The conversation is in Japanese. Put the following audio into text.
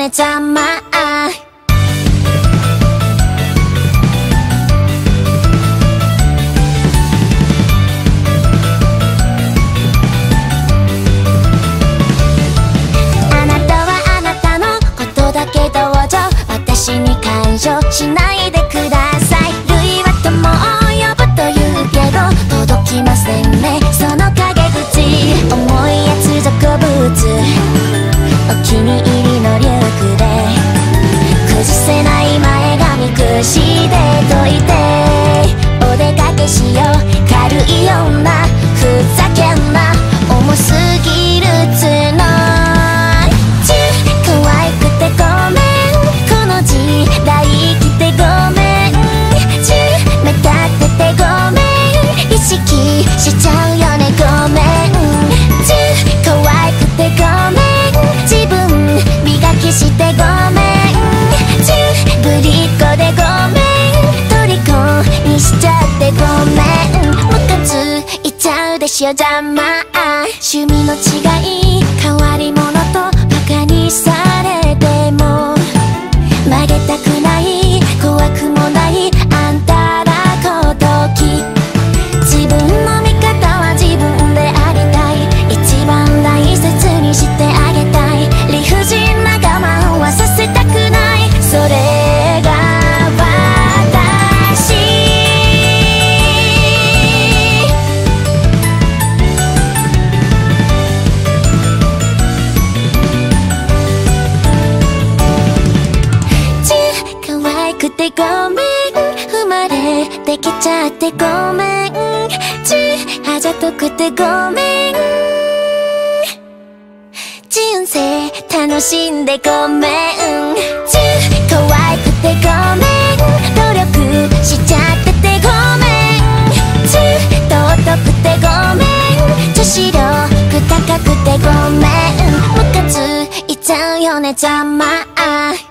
ねざまあなたはあなたのことだけどうぞ私に干渉しないでください。類は友を呼ぶというけど届きませんねその陰口。重いやつ属物お気に入りのリュックで崩せない前髪くしてといてお出かけしよう軽いようなふざけんな重すぎる角可愛くてごめんこの時代来てごめん目立っててごめん意識しちゃうよねごめん可愛くてごめん自分磨きしてごめんぶりっ子でごめん虜にしちゃってごめんムカついちゃうでしょざまあ趣味の違い変わり者とバカにされても曲げたくない怖くもないあんたらごとき自分の味方は自分でありたい一番大切にしてあげたい理不尽な我慢はさせたくないそれが私可愛くてごめん生まれてきちゃってごめんあざとくてごめん人生楽しんでごめん可愛くてごめん努力しちゃっててごめん尊くてごめん女子力高くてごめんムカついちゃうよねざまあ